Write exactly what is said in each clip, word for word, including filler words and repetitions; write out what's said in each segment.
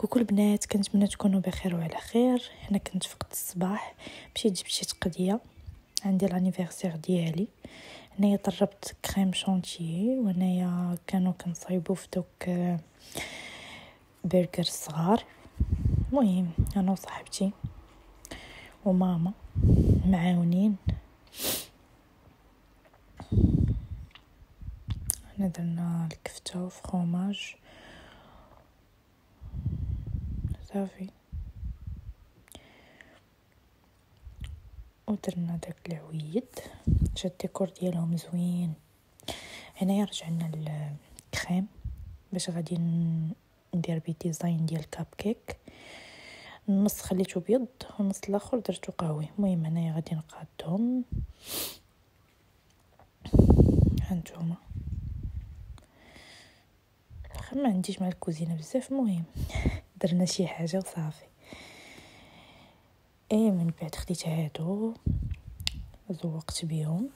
وكل بنات كنتمنى تكونوا بخير وعلى خير. انا كنت فقت الصباح مشيت جبت شي تقديه عندي لانيفرسير ديالي. انايا طربت كريم شونتيي وانايا كانوا كنصايبوا في دوك برجر صغار. المهم انا وصاحبتي وماما معاونين، حنا درنا الكفته وفرomاج صافي، ودرنا داك العويد جا الديكور ديالهم زوين. هنايا رجعنا للكريم باش غادي ندير بي ديزاين ديال كاب كيك. النص خليته بيض والنص الاخر درته قهوي. المهم هنايا غادي نقادهم هانتوما. ما عنديش مع الكوزينه بزاف، المهم درنا شي حاجه وصافي. ايه من بعد خديت هادو ذوقت بيهم.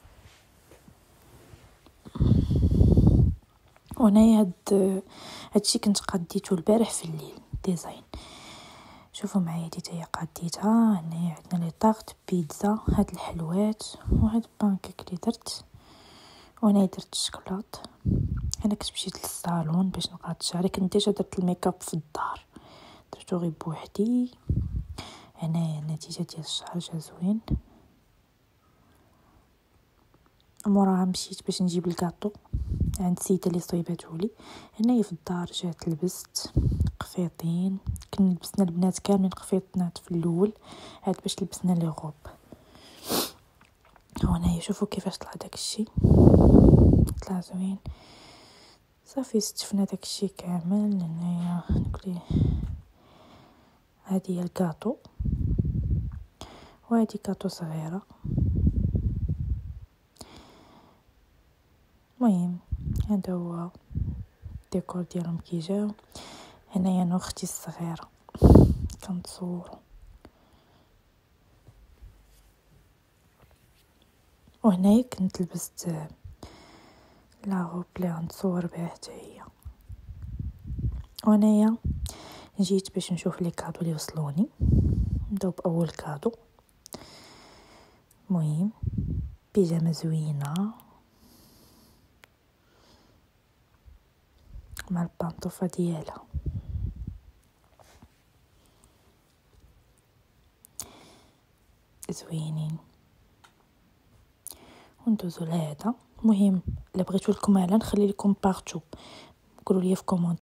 وانايا هاد هادشي كنت قاديته البارح في الليل ديزاين. شوفوا معايا ديت هي قاديتها. هنايا عندنا لي طاغط بيتزا، هاد الحلوات وهاد بانكيك اللي درت، وانا درت الشكلاط. انا كنت مشيت للصالون باش نقاد شعري، كنت ديجا درت الميك اب في الدار درتو غير بوحدي. هنايا النتيجه ديال الشعر جا زوين. موراها مشيت باش نجيب الكاطو عند السيده اللي صايباتولي. هنايا في الدار جات لبست قفيطين، كنا لبسنا البنات كاملين قفيطنات في الاول عاد باش لبسنا لي غوب. هنايا شوفوا كيفاش طلع داك الشيء، طلع زوين صافي. استفنا داك الشيء كامل. هنايا نقولي هذه هي الكاطو وهذه كاطو صغيره. المهم هذا هو الديكور ديالهم كي جاو. هنايا انا اختي الصغيره كنتصوروا، وهنايا كنت لبست لا روب اللي غنتصور بها حتى هي. وهنايا جيت باش نشوف لي كادو اللي وصلوني. نبداو باول كادو. المهم بيجامه زوينه مع البانطوفه ديالها. زوينين. وندوزو لهذا. المهم الا بغيتو لكم على نخلي لكم بارتو، قولوا لي في كومونتير